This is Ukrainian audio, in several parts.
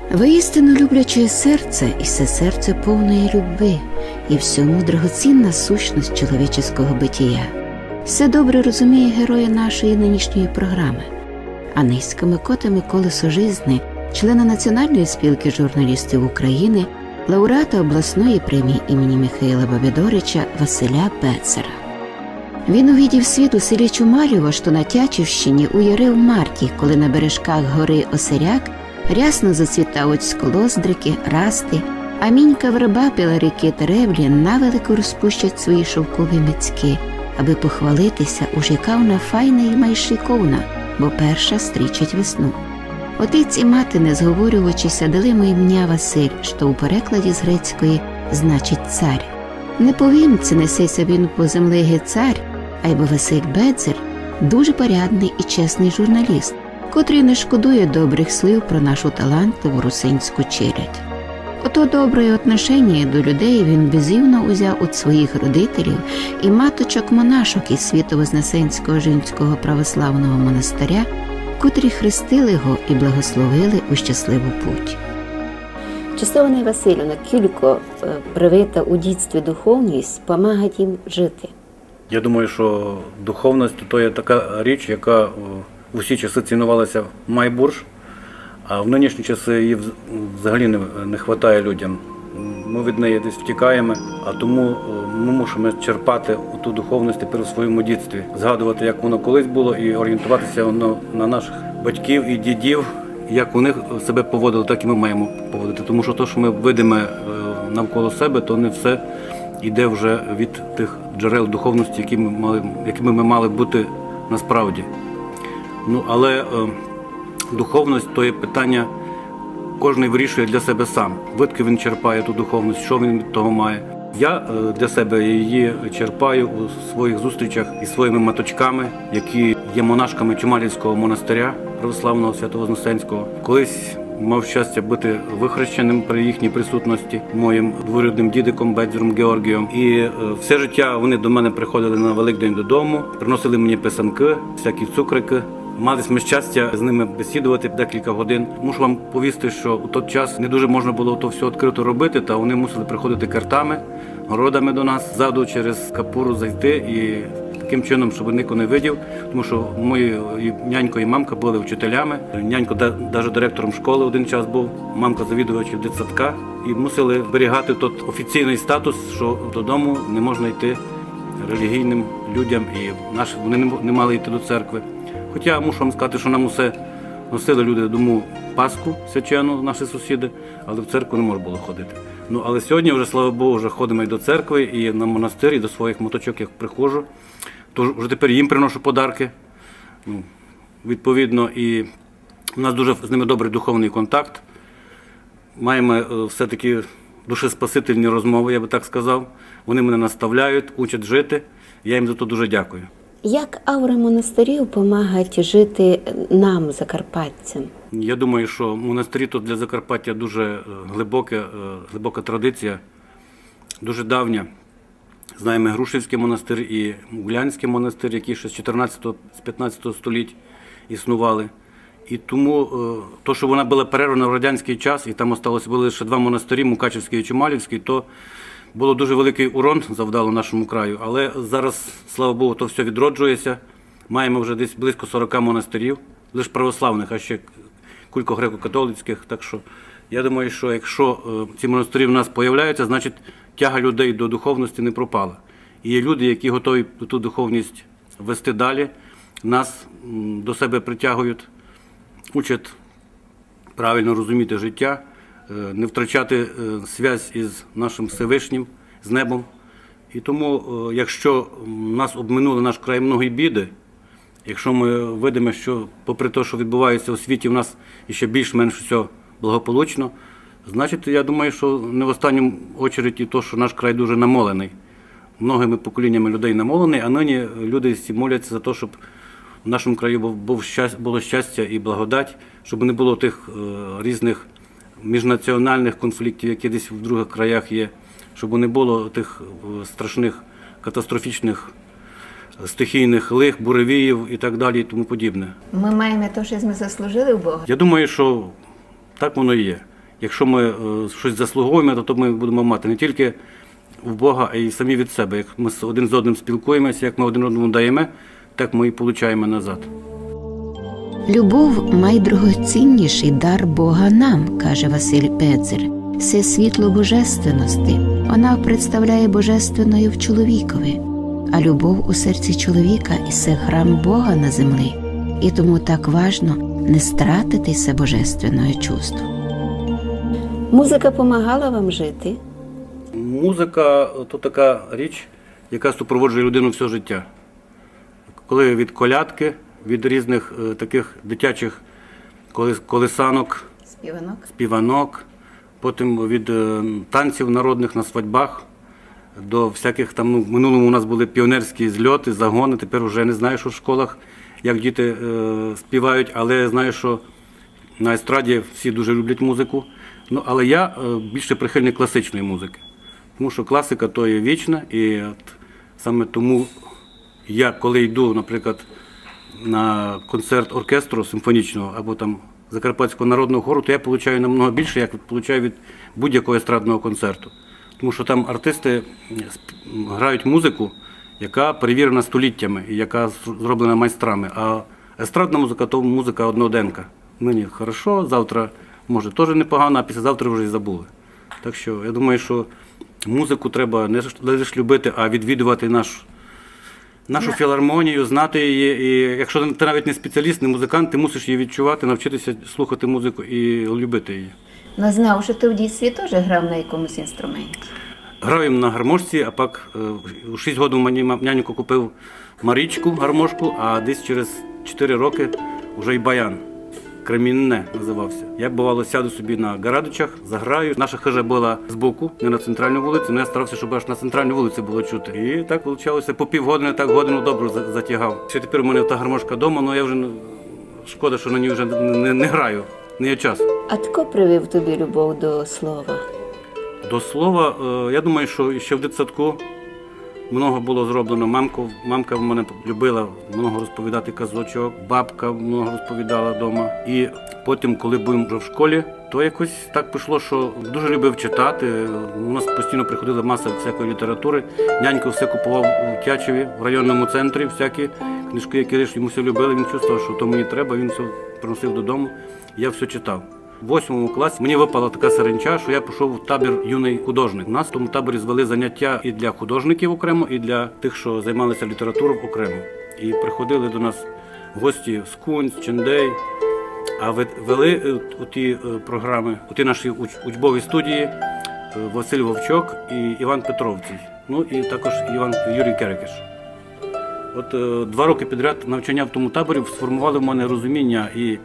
Воістину любляче серце, і все серце повної любви, і всьому драгоцінна сущність чоловіческого битія. Все добре розуміє героя нашої нинішньої програми. А низько Микоти Миколи Сожизни, члена Національної спілки журналістів України, лауреата обласної премії імені Михайла Бабідорича Василя Бецера. Він увидів світ у селі Чумалєво, що на Тячівщині, у яри в марті, коли на бережках гори Осиряк рясно зацвітають сколоздрики, расти, а мінька верба біля ріки Тереблі навелико розпущать свої шовкові мицьки, аби похвалитися, уж яка вона файна і майшиковна, бо перша стрічить весну. Отець і мати, не зговорювачися, дали йому ім'я Василь, що у перекладі з грецької значить цар. Не повім, це несеся він по землиги цар, а й бо Василь Бецер дуже порядний і чесний журналіст, котрий не шкодує добрих слів про нашу талантливу русинську челядь. Ото добре отношення до людей він безівно узяв від своїх родителів і маточок-монашок із Свято-Вознесенського Жінського православного монастиря, котрі хрестили його і благословили у щасливу путь. Часовна Васильівна, кілько привита у дітстві духовність, допомагає їм жити? Я думаю, що духовність – то є така річ, яка в усі часи цінувалася майбурж, а в нинішні часи її взагалі не вистачає людям. Ми від неї десь втікаємо, а тому ми мусимо черпати ту духовність тепер у своєму дитинстві, згадувати, як воно колись було, і орієнтуватися на наших батьків і дідів, як вони себе поводили, так і ми маємо поводити. Тому що те, що ми видимо навколо себе, то не все йде вже від тих джерел духовності, якими ми мали бути насправді. Але духовність – то є питання, кожен вирішує для себе сам. Звідки він черпає ту духовність, що він від того має. Я для себе її черпаю у своїх зустрічах із своїми маточками, які є монашками Чумалівського монастиря православного Свято-Вознесенського. Колись мав щастя бути вихрещеним при їхній присутності моїм двоюрідним дідиком Бедзером Георгієм. І все життя вони до мене приходили на Великдень додому, приносили мені писанки, всякі цукрики. Мали ми щастя з ними бесідувати декілька годин. Мушу вам повісти, що у той час не дуже можна було то все відкрито робити, та вони мусили приходити картами, городами до нас, ззаду через капуру зайти і таким чином, щоб ніхто не видів, тому що мої нянько і мамка були вчителями. Нянько навіть директором школи один час був, мамка завідувачем дитсадка. І мусили зберігати той офіційний статус, що додому не можна йти релігійним людям, і вони не мали йти до церкви. Хоча мушу вам сказати, що нам усе носили люди додому Пасху свячену, наші сусіди, але в церкву не можна було ходити. Але сьогодні вже, слава Богу, вже ходимо і до церкви, і на монастир, і до своїх моточок, як приходжу. Тож вже тепер їм приношу подарки. Відповідно, і у нас дуже з ними добрий духовний контакт. Маємо все-таки душеспасительні розмови, я би так сказав. Вони мене наставляють, учать жити. Я їм за це дуже дякую. Як аура монастирів допомагають жити нам, закарпатцям? Я думаю, що монастирі тут для Закарпаття дуже глибока традиція, дуже давня. Знаємо Грушівський монастир і Углянський монастир, які ще з 14-15 століть існували. І тому, то, що вона була перервана в радянський час, і там були лише два монастирі, Мукачівський і Чумалівський, то було дуже великий урон завдало нашому краю. Але зараз, слава Богу, то все відроджується. Маємо вже десь близько 40 монастирів, лише православних, а ще кілька греко-католицьких. Так що я думаю, що якщо ці монастирі в нас з'являються, значить тяга людей до духовності не пропала. І є люди, які готові ту духовність вести далі, нас до себе притягують, учать правильно розуміти життя, не втрачати зв'язок із нашим Всевишнім, з небом. І тому, якщо нас обминули наш край многі біди, якщо ми видимо, що попри те, що відбувається у світі, в нас ще більш-менш все благополучно, значить, я думаю, що не в останню очередь і те, що наш край дуже намолений. Многими поколіннями людей намолений, а нині люди всі моляться за те, щоб в нашому краю було щастя і благодать, щоб не було тих різних міжнаціональних конфліктів, які десь в других краях є, щоб не було тих страшних катастрофічних стихійних лих, буревіїв і так далі і тому подібне. Ми маємо те, що ми заслужили у Бога? Я думаю, що так воно і є. якщо ми щось заслуговуємо, то ми будемо мати не тільки в Бога, а й самі від себе. Як ми один з одним спілкуємося, як ми один одному даємо, так ми і отримуємо назад. Любов – найдорогоцінніший дар Бога нам, каже Василь Бедзир. Це світло божественності. Вона представляє божественною в чоловікові. А любов у серці чоловіка – і це храм Бога на землі. І тому так важно не стратитися божественного чувства. Музика допомагала вам жити? Музика – то така річ, яка супроводжує людину все життя. Коли від колядки, від різних таких дитячих колисанок, співанок, потім від танців народних на свадьбах, до всяких там, в минулому у нас були піонерські зльоти, загони, тепер вже не знаю, що в школах, як діти співають, але я знаю, що на естраді всі дуже люблять музику. Ну, але я більше прихильник класичної музики, тому що класика то є вічна, і саме тому я, коли йду, наприклад, на концерт оркестру симфонічного або там Закарпатського народного хору, то я отримую намного більше, як отримую від будь-якого естрадного концерту. Тому що там артисти грають музику, яка перевірена століттями і яка зроблена майстрами. А естрадна музика – то музика одноденка. Нині хорошо, завтра може теж непогано, а післязавтра вже і забули. Так що я думаю, що музику треба не лише любити, а відвідувати нашу філармонію, знати її. І якщо ти навіть не спеціаліст, не музикант, ти мусиш її відчувати, навчитися слухати музику і любити її. Ну, знав, що ти в дітстві теж грав на якомусь інструменті. Грав на гармошці, а пак у 6 років мені нянько купив Марічку, гармошку, а десь через 4 роки вже й баян. Кремінне називався. Я, бувало, сяду собі на Гарадичах, заграю. Наша хижа була збоку, не на центральній вулиці, але я старався, щоб аж на центральній вулиці було чути. І так вийшло, по півгодини, так годину добре затягав. Ще тепер у мене та гармошка вдома, але я вже, шкода, що на ній вже не граю, не є час. А хто привив тобі любов до слова? До слова, я думаю, що ще в дитсадку много було зроблено. Мамка в мене любила много розповідати казочок, бабка много розповідала вдома. І потім, коли був вже в школі, то якось так пішло, що дуже любив читати. У нас постійно приходила маса всякої літератури. Нянько все купував у Тячеві, в районному центрі, всякі книжки, які йому все любили. Він чувствував, що то мені треба, він все приносив додому. Я все читав. В 8 класі мені випала така саранча, що я пішов в табір «Юний художник». У нас в тому таборі звели заняття і для художників окремо, і для тих, що займалися літературою окремо. І приходили до нас гості з Кунь, з Чендей, а вели у ті програми, у ті наші учбові студії Василь Вовчок і Іван Петровцій, ну і також Юрій Керекеш. От 2 роки підряд навчання в тому таборі сформували в мене розуміння і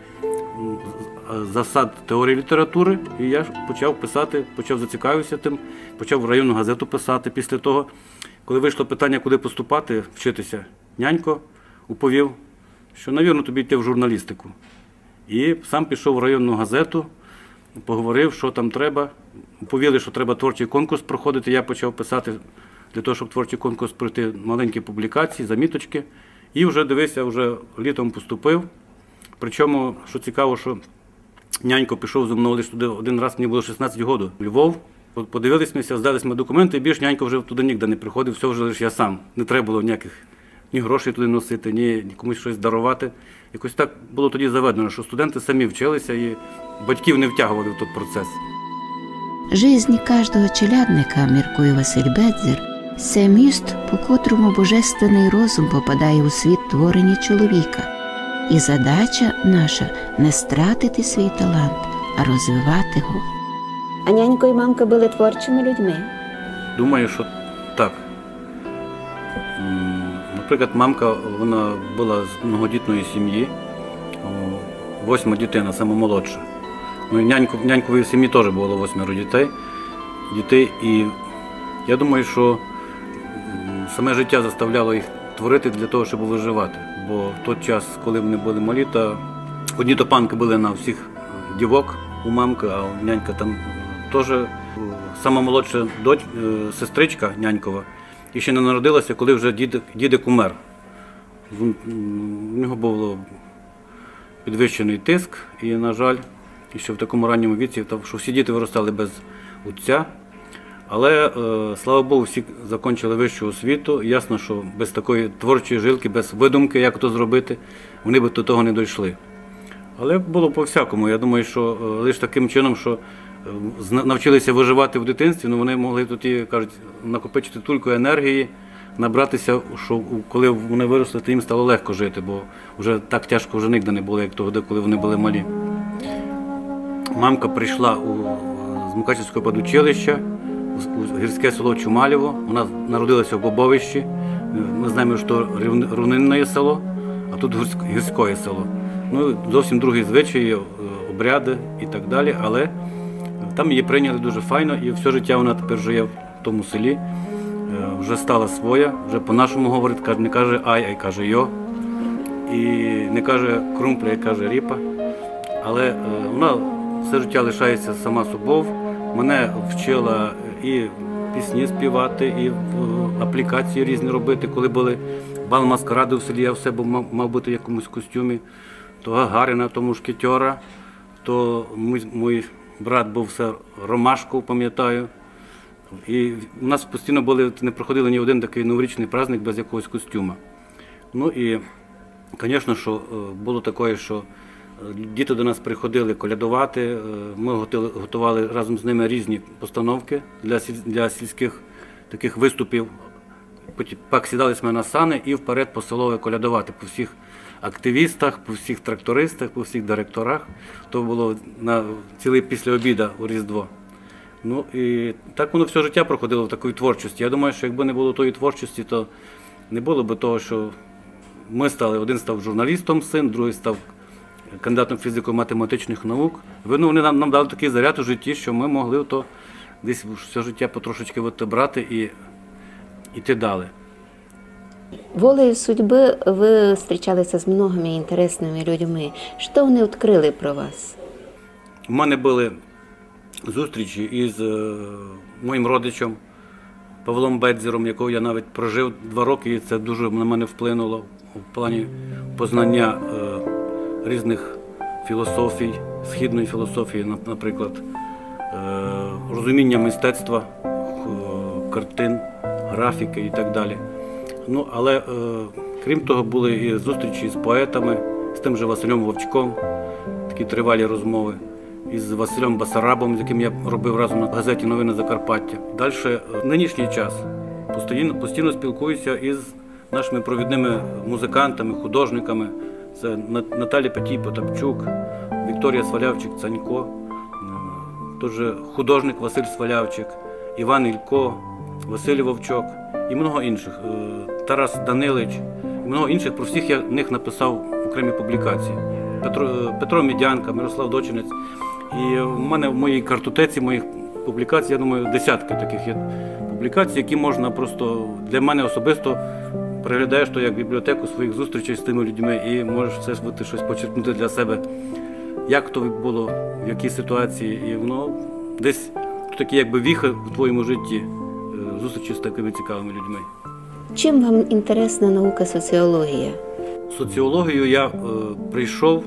засад теорії літератури, і я почав писати, почав зацікавитися тим, почав в районну газету писати. Після того, коли вийшло питання, куди поступати, вчитися, нянько уповів, що, навірно, тобі йти в журналістику. І сам пішов в районну газету, поговорив, що там треба. Уповіли, що треба творчий конкурс проходити. Я почав писати для того, щоб творчий конкурс пройти, маленькі публікації, заміточки. І вже дивився, вже літом поступив. Причому, що цікаво, що нянько пішов зі мною лише туди один раз, мені було 16 років, в Львов. Подивилися, здали ми документи, і більш нянько вже туди ніде не приходив, все вже лише я сам. Не треба було ніяких ні грошей туди носити, ні комусь щось дарувати. Якось так було тоді заведено, що студенти самі вчилися і батьків не втягували в той процес. Жизнь кожного челядника, міркує Василь Бедзир, це міст, по котрому божественний розум попадає у світ творення чоловіка. І задача наша – не стратити свій талант, а розвивати його. А нянько і мамка були творчими людьми? Думаю, що так. Наприклад, мамка, вона була з многодітної сім'ї, 8 дітей, вона сама молодша. Ну, і в няньковій сім'ї теж було 8 дітей. І я думаю, що саме життя заставляло їх творити для того, щоб виживати. Бо в той час, коли вони були малі, то одні топанки були на всіх дівок у мамки, а у нянька там теж сама молодша сестричка нянькова, і ще не народилася, коли вже дідик умер. У нього був підвищений тиск, і, на жаль, і ще в такому ранньому віці, що всі діти виростали без отця. Але, слава Богу, всі закінчили вищу освіту. Ясно, що без такої творчої жилки, без видумки, як то зробити, вони б до того не дійшли. Але було по-всякому. Я думаю, що лише таким чином, що навчилися виживати в дитинстві, вони могли тоді, кажуть, накопичити тільки енергії, набратися, що коли вони виросли, то їм стало легко жити, бо вже так тяжко вже ніде не було, як того, коли вони були малі. Мамка прийшла з Мукачівського педучилища, у гірське село Чумалєво. Вона народилася в Бобовищі. Ми знаємо, що рівнинне село, а тут гірське село. Ну, зовсім другі звичаї, обряди і так далі, але там її прийняли дуже файно, і все життя вона тепер живе в тому селі. Вже стала своя, вже по-нашому говорить, не каже ай, а каже йо. І не каже крумпля, а каже ріпа. Але вона все життя лишається сама собою. Мене вчила і пісні співати, і аплікації різні робити. Коли були бал маскаради в селі, я все мав бути в якомусь костюмі. То Гагаріна, то Мушкетера, то мій брат був все Ромашков, пам'ятаю. І у нас постійно не проходили ні один такий новорічний праздник без якогось костюма. Ну і, звісно, що було таке, що діти до нас приходили колядувати, ми готували разом з ними різні постановки для сільських таких виступів. Потім сідалися ми на сани і вперед по селові колядувати по всіх активістах, по всіх трактористах, по всіх директорах. То було на цілий після обіду у Різдво. Ну і так воно все життя проходило в такій творчості. Я думаю, що якби не було тої творчості, то не було б того, що ми стали, один став журналістом, син, другий став кандидатом фізико-математичних наук. Вони нам дали такий заряд у житті, що ми могли то десь все життя потрошечки брати і йти далі. Волею судьби ви зустрічалися з многими інтересними людьми. Що вони відкрили про вас? У мене були зустрічі із моїм родичем Павлом Бедзером, якого я навіть прожив 2 роки, і це дуже на мене вплинуло в плані познання різних філософій, східної філософії, наприклад, розуміння мистецтва, картин, графіки і так далі. Ну, але крім того, були і зустрічі з поетами, з тим же Василем Вовчком, такі тривалі розмови, із Василем Басарабом, з яким я робив разом на газеті «Новини Закарпаття». Далі, в нинішній час, постійно спілкуюся із нашими провідними музикантами, художниками. Це Наталія Потапчук, Вікторія Свалявчик-Цанько, тож художник Василь Свалявчик, Іван Ілько, Василь Вовчок і много інших. Тарас Данилич, і много інших. Про всіх я них написав окремі публікації. Петро Медянка, Мирослав Дочинець. І в мене в моїй картотеці, моїх публікацій, я думаю, десятки таких є публікацій, які можна просто, для мене особисто, приглядаєш то як бібліотеку своїх зустрічей з тими людьми і можеш все щось почерпнути для себе, як то було, в якій ситуації. І воно десь такі якби віхи в твоєму житті, зустрічі з такими цікавими людьми. Чим вам інтересна наука соціологія? Соціологію я прийшов,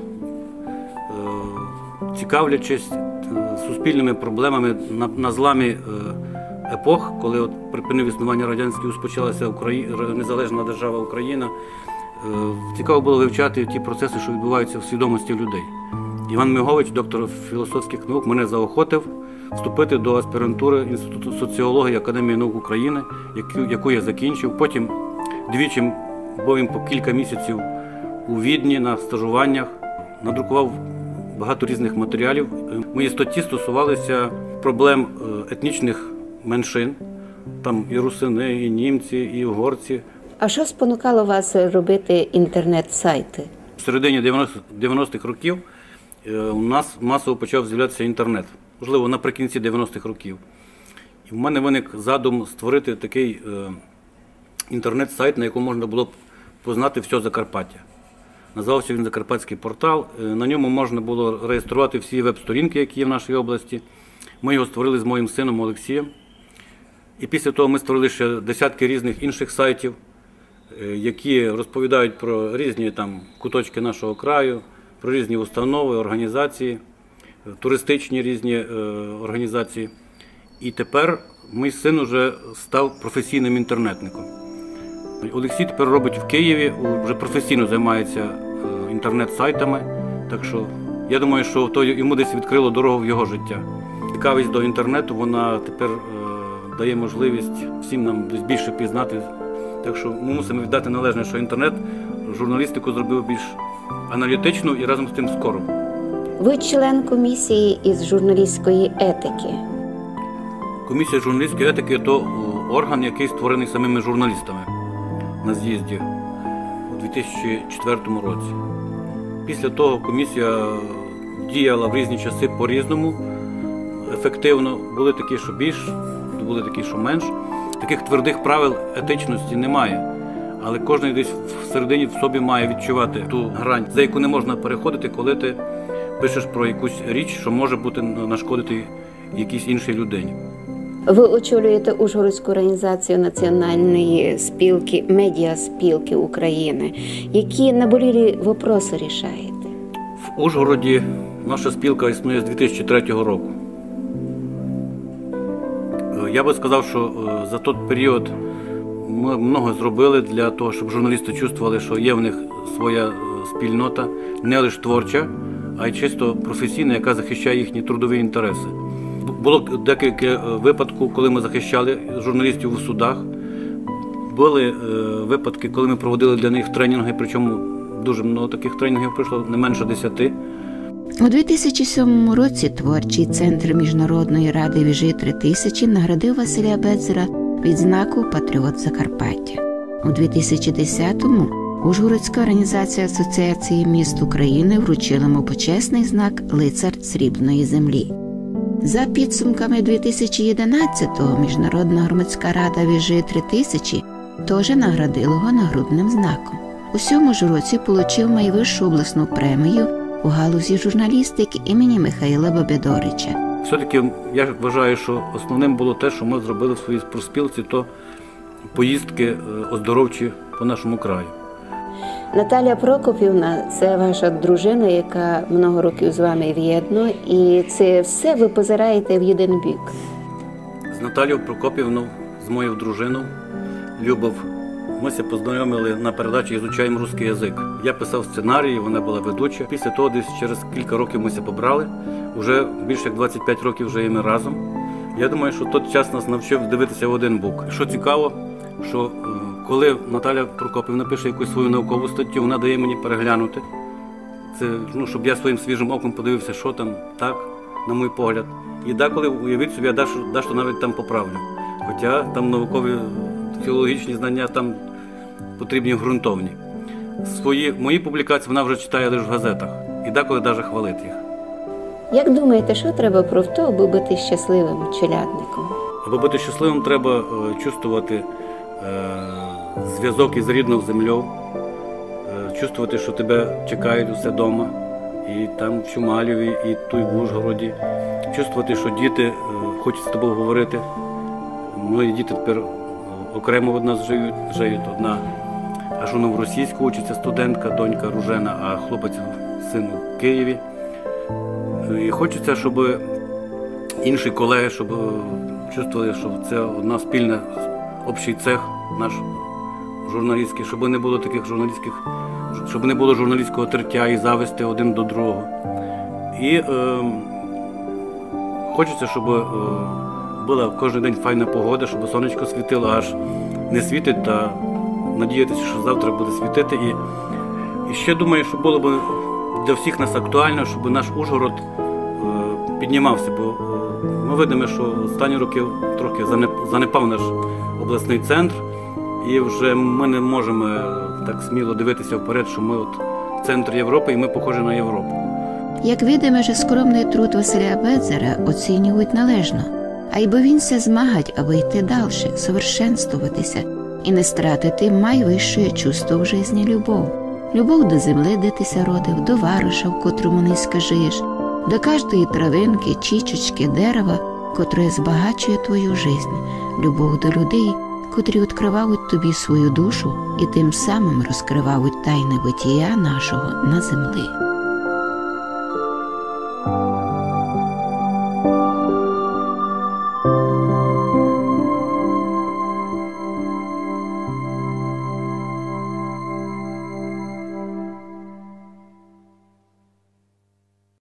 цікавлячись суспільними проблемами на зламі епох, коли от припинив існування Радянський Союз, почалася незалежна держава Україна. Цікаво було вивчати ті процеси, що відбуваються в свідомості людей. Іван Мигович, доктор філософських наук, мене заохотив вступити до аспірантури Інституту соціології Академії наук України, яку я закінчив. Потім двічі був по кілька місяців у Відні на стажуваннях, надрукував багато різних матеріалів. Мої статті стосувалися проблем етнічних меншин, там і русини, і німці, і угорці. А що спонукало вас робити інтернет-сайти? В середині 90-х років у нас масово почав з'являтися інтернет, можливо, наприкінці 90-х років. І в мене виник задум створити такий інтернет-сайт, на якому можна було б познати все Закарпаття. Називався він «Закарпатський портал». На ньому можна було реєструвати всі веб-сторінки, які є в нашій області. Ми його створили з моїм сином Олексієм. І після того ми створили ще десятки різних інших сайтів, які розповідають про різні там куточки нашого краю, про різні установи, організації. туристичні різні організації. І тепер мій син вже став професійним інтернетником. Олексій тепер робить в Києві, вже професійно займається інтернет-сайтами, так що я думаю, що то йому десь відкрило дорогу в його життя. Цікавість до інтернету, вона тепер дає можливість всім нам десь більше пізнати. Так що ми мусимо віддати належне, що інтернет журналістику зробив більш аналітичну і разом з тим скоро. Ви член комісії із журналістської етики. Комісія журналістської етики – то орган, який створений самими журналістами на з'їзді у 2004 році. Після того комісія діяла в різні часи по-різному, ефективно. Були такі, що більш, були такі, що менш. Таких твердих правил етичності немає. Але кожен десь всередині в собі має відчувати ту грань, за яку не можна переходити, коли ти пишеш про якусь річ, що може бути нашкодити якійсь іншій людині. Ви очолюєте Ужгородську організацію Національної спілки, медіаспілки України. Які наболілі вопроси рішаєте? В Ужгороді наша спілка існує з 2003 року. Я би сказав, що за той період ми много зробили для того, щоб журналісти чувствували, що є в них своя спільнота, не лише творча, а й чисто професійна, яка захищає їхні трудові інтереси. Було декілька випадків, коли ми захищали журналістів у судах. Були випадки, коли ми проводили для них тренінги, причому дуже багато таких тренінгів пройшло, не менше 10. У 2007 році творчий центр Міжнародної ради Віжи 3000 наградив Василя Бедзера відзнаку «Патріот Закарпаття». У 2010-му Ужгородська організація Асоціації міст України вручила йому почесний знак «Лицар Срібної землі». За підсумками 2011-го Міжнародна громадська рада Віжи 3000 теж наградила його нагрудним знаком. У цьому ж році отримав найвищу обласну премію у галузі журналістики імені Михайла Бабідорича. Все-таки я вважаю, що основним було те, що ми зробили в своїй профспілці, то поїздки оздоровчі по нашому краю. Наталя Прокопівна – це ваша дружина, яка много років з вами в'єдно, і це все ви позираєте в один бік. З Наталією Прокопівною, з моєю дружиною, Любов, ми се познайомили на передачі «Ізучаємо русский язик». Я писав сценарії, вона була ведуча. Після того десь через кілька років ми се побрали. Уже більше як 25 років вже ми разом. Я думаю, що той час нас навчив дивитися в один бік. Що цікаво, що коли Наталя Прокопівна пише якусь свою наукову статтю, вона дає мені переглянути. Це, щоб я своїм свіжим оком подивився, що там так, на мій погляд. І деколи, уявіть собі, я дещо навіть там поправлю. Хоча там наукові, філологічні знання там потрібні ґрунтовні. Мої публікації вона вже читає лише в газетах. І деколи навіть хвалить їх. Як думаєте, що треба про те, аби бути щасливим челядником? Аби бути щасливим, треба чувствувати зв'язок із рідною землею, чувствувати, що тебе чекають усе вдома, і там в Чумаліві, і тут в Ужгороді. Чувствувати, що діти хочуть з тобою говорити. Мої діти тепер окремо від нас живуть. Одна аж вона в російську учиться студентка, донька Ружена, а хлопець син у Києві. І хочеться, щоб інші колеги, щоб чувствували, що це одна спільна, общий цех наш журналістський, щоб не було таких журналістських, щоб не було журналістського тертя і зависти один до другого. І хочеться, щоб була кожен день файна погода, щоб сонечко світило, аж не світить, та надіятися, що завтра буде світити. І ще думаю, що було б для всіх нас актуально, щоб наш Ужгород піднімався, бо ми видимо, що останні роки трохи занепав наш обласний центр, і вже ми не можемо так сміло дивитися вперед, що ми от центр Європи і ми похожі на Європу. Як видимо, що скромний труд Василя Бедзера оцінюють належно, а й бо він се змагать, аби йти далі, совершенствуватися і не стратити найвищее чувство в житті – любов. Любов до земли, де ти ся родив, до вароша, в котрому низько жиєш, до кожної травинки, чічечки, дерева, котре збагачує твою жизнь, любов до людей, котрі відкривають тобі свою душу і тим самим розкривають тайни битія нашого на землі.